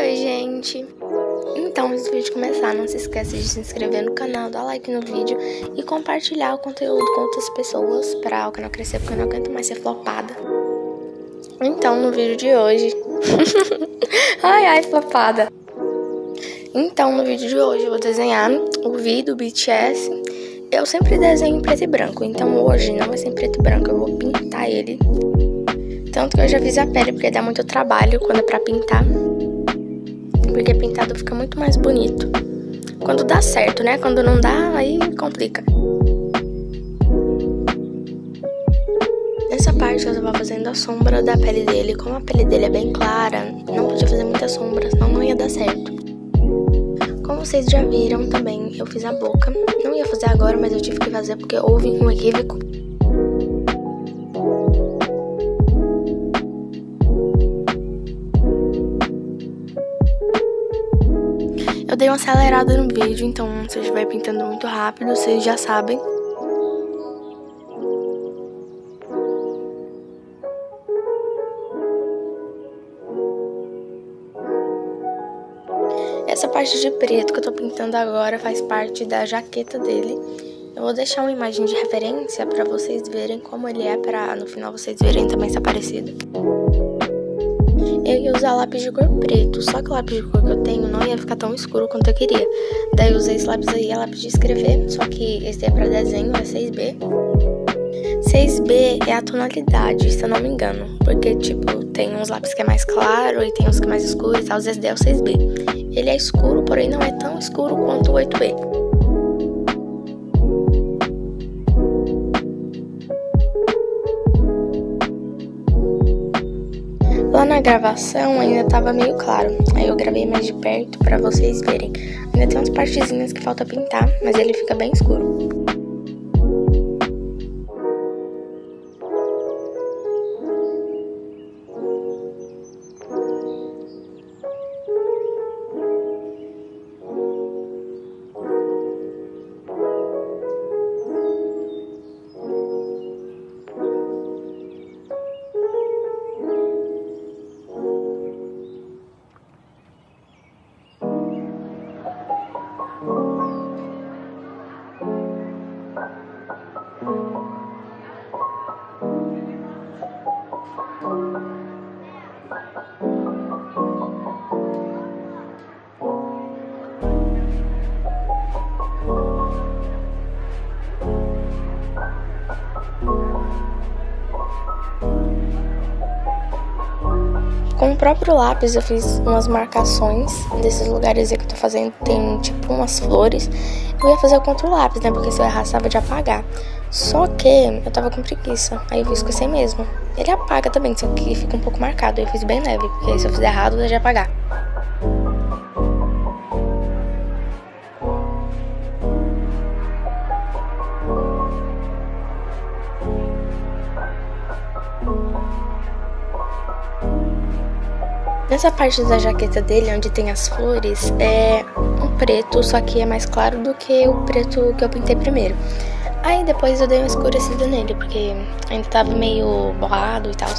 Oi, gente! Então, antes do vídeo começar, não se esqueça de se inscrever no canal, dar like no vídeo e compartilhar o conteúdo com outras pessoas para o canal crescer, porque eu não aguento mais ser flopada. Então, no vídeo de hoje... ai, flopada! Então, no vídeo de hoje eu vou desenhar o V do BTS. Eu sempre desenho em preto e branco, então hoje não vai ser em preto e branco, eu vou pintar ele. Tanto que eu já fiz a pele, porque dá muito trabalho quando é pra pintar. Porque pintado fica muito mais bonito. Quando dá certo, né? Quando não dá, aí complica. Nessa parte eu tava fazendo a sombra da pele dele. Como a pele dele é bem clara, não podia fazer muitas sombras, senão não ia dar certo. Como vocês já viram também, eu fiz a boca. Não ia fazer agora, mas eu tive que fazer porque houve um equívoco. Eu dei uma acelerada no vídeo, então se eu estiver pintando muito rápido, vocês já sabem. Essa parte de preto que eu tô pintando agora faz parte da jaqueta dele. Eu vou deixar uma imagem de referência pra vocês verem como ele é, pra no final vocês verem também se é parecido. Eu ia usar lápis de cor preto, só que o lápis de cor que eu tenho não ia ficar tão escuro quanto eu queria. Daí eu usei esse lápis aí, é lápis de escrever, só que esse é pra desenho, é 6B. 6B é a tonalidade, se eu não me engano, porque tipo, tem uns lápis que é mais claro e tem uns que é mais escuro e tal, esse é o 6B. Ele é escuro, porém não é tão escuro quanto o 8B. Lá na gravação ainda tava meio claro, aí eu gravei mais de perto pra vocês verem. Ainda tem umas partezinhas que falta pintar, mas ele fica bem escuro. Com o próprio lápis eu fiz umas marcações desses lugares aí que eu tô fazendo, tem tipo umas flores. Eu ia fazer com outro lápis, né, porque se eu errasse tava de apagar. Só que eu tava com preguiça, aí eu fiz com esse mesmo. Ele apaga também, só que fica um pouco marcado, eu fiz bem leve, porque se eu fizer errado eu já ia apagar. Nessa parte da jaqueta dele, onde tem as flores, é um preto, só que é mais claro do que o preto que eu pintei primeiro. Aí depois eu dei uma escurecida nele, porque ainda tava meio borrado e tal.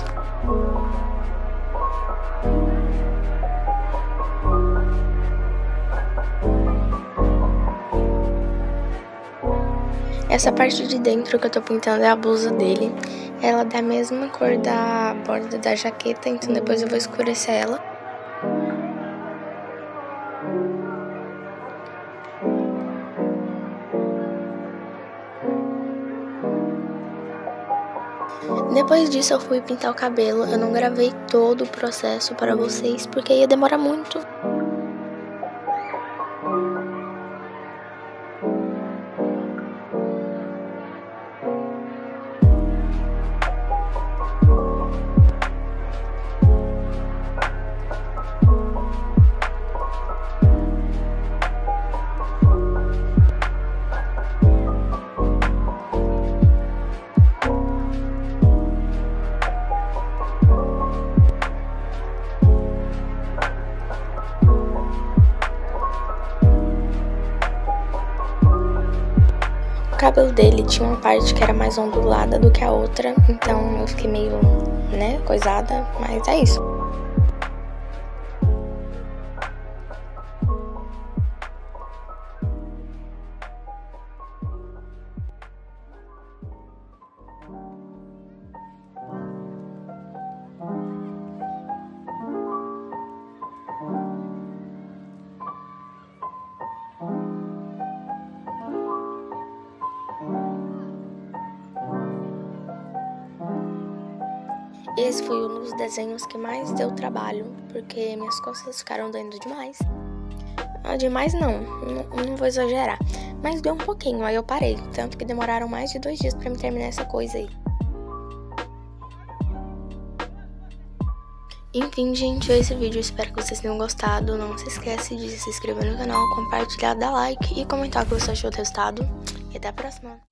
Essa parte de dentro que eu tô pintando é a blusa dele. Ela é da mesma cor da borda da jaqueta, então depois eu vou escurecer ela. Depois disso eu fui pintar o cabelo. Eu não gravei todo o processo para vocês, porque ia demorar muito. cabelo dele tinha uma parte que era mais ondulada do que a outra, então eu fiquei meio, coisada, mas é isso. esse foi um dos desenhos que mais deu trabalho, porque minhas costas ficaram doendo demais. Demais não vou exagerar, mas deu um pouquinho, aí eu parei, tanto que demoraram mais de 2 dias pra me terminar essa coisa aí. Enfim, gente, foi esse vídeo, espero que vocês tenham gostado. Não se esquece de se inscrever no canal, compartilhar, dar like e comentar o que você achou do resultado. E até a próxima!